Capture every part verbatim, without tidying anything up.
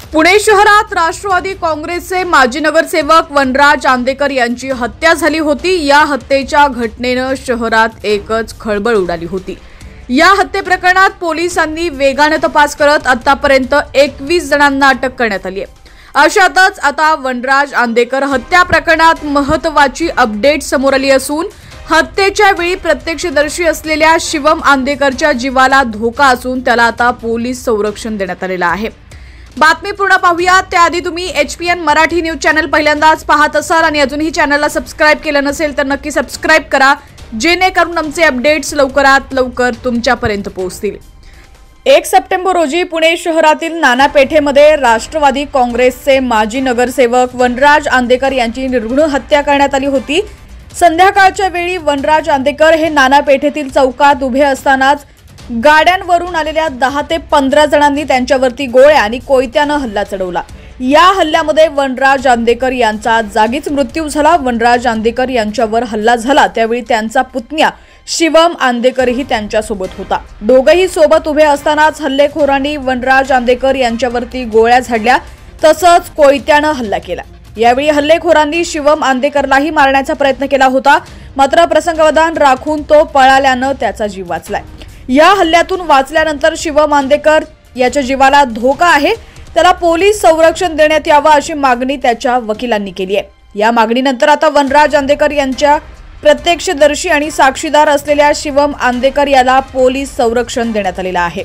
पुणे शहरात राष्ट्रवादी काँग्रेसचे माजी नगरसेवक वनराज आंदेकर यांची हत्या झाली होती। या हत्येच्या घटनेने शहरात एकच खळबळ उडाली होती। या हत्ये प्रकरणात पोलिसांनी वेगाने तपास करत आतापर्यंत एकवीस जणांना अटक करण्यात आली आहे। अशातच आता वनराज आंदेकर हत्या प्रकरणात महत्त्वाची अपडेट समोर आली असून हत्येच्या वेळी प्रत्यक्षदर्शी असलेल्या शिवम आंदेकरच्या जीवाला धोका असून त्याला आता पोलीस संरक्षण देण्यात आलेलं आहे। बातमी पूर्ण पाहूया त्याआधी तुम्ही एचपीएन मराठी न्यूज चॅनल पहिल्यांदाच पाहत असाल आणि अजूनही चॅनलला सबस्क्राइब केलं नसेल तर नक्की सबस्क्राइब करा, जेणेकरून आमचे अपडेट्स लवकरात लवकर तुमच्यापर्यंत पोहोचतील। एक सप्टेंबर रोजी पुणे शहरातील नाना पेठेमध्ये राष्ट्रवादी काँग्रेसचे माजी नगरसेवक वनराज आंदेकर यांची निर्घृण हत्या करण्यात आली होती। संध्याकाळच्या वेळी वनराज आंदेकर हे नाना पेठेतील चौकात उभे असतानाच गाड्यांवरून आलेल्या दहा ते पंधरा जणांनी त्यांच्यावरती गोळ्या आणि कोयत्याने हल्ला चढवला। या हल्ल्यामध्ये वनराज आंदेकर यांचा जागीच मृत्यू झाला। वनराज आंदेकर यांच्यावर हल्ला झाला त्यावेळी त्यांचा पुतण्या शिवम आंदेकरही त्यांच्या सोबत होता। दोघेही सोबत उभे असतानाच हल्लेखोरांनी वनराज आंदेकर यांच्यावरती गोळ्या झाडल्या तसंच कोयत्याने हल्ला केला। यावेळी हल्लेखोरांनी शिवम आंदेकरलाही मारण्याचा प्रयत्न केला होता, मात्र प्रसंगावधान राखून तो पळाल्याने त्याचा जीव वाचलाय। या हल्ल्यातून वाचल्यानंतर शिवम आंदेकर याच्या जीवाला धोका आहे, त्याला पोलीस संरक्षण देण्यात यावं अशी मागणी त्याच्या वकिलांनी केली आहे। या मागणीनंतर आता वनराज आंदेकर यांच्या प्रत्यक्षदर्शी आणि साक्षीदार असलेल्या शिवम आंदेकर याला पोलीस संरक्षण देण्यात आलेलं आहे।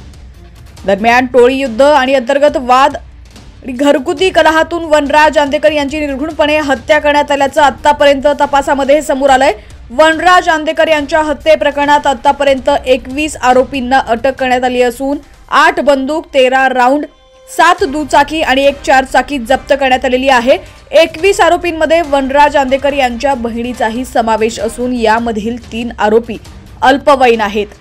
दरम्यान टोळी युद्ध आणि अंतर्गत वाद आणि घरगुती कलहातून वनराज आंदेकर यांची निर्घृणपणे हत्या करण्यात आल्याचं आतापर्यंत तपासामध्ये समोर आलंय। वनराज आंदेकर यांच्या हत्ये प्रकरणात आतापर्यंत एकवीस आरोपींना अटक करण्यात आली असून आठ बंदूक, तेरा राऊंड, सात दुचाकी आणि एक चारचाकी जप्त करण्यात आलेली आहे। एकवीस आरोपींमध्ये वनराज आंदेकर यांच्या बहिणीचाही समावेश असून यामधील तीन आरोपी अल्पवयीन आहेत।